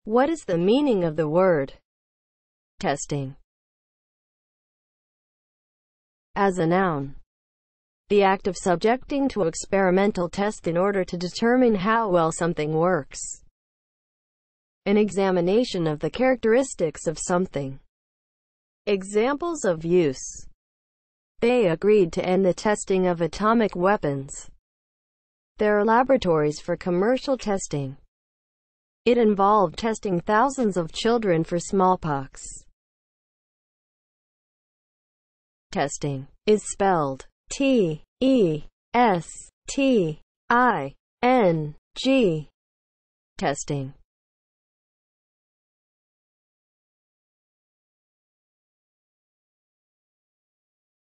What is the meaning of the word testing? As a noun, the act of subjecting to experimental test in order to determine how well something works. An examination of the characteristics of something. Examples of use. They agreed to end the testing of atomic weapons. There are laboratories for commercial testing. It involved testing thousands of children for smallpox. Testing is spelled T-E-S-T-I-N-G. Testing.